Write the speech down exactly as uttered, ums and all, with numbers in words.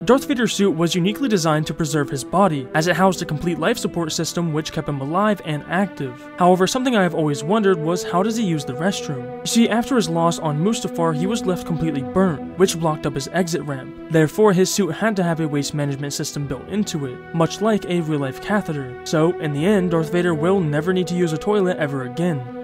Darth Vader's suit was uniquely designed to preserve his body, as it housed a complete life support system which kept him alive and active. However, something I have always wondered was how does he use the restroom? You see, after his loss on Mustafar, he was left completely burnt, which blocked up his exit ramp. Therefore, his suit had to have a waste management system built into it, much like a real-life catheter. So, in the end, Darth Vader will never need to use a toilet ever again.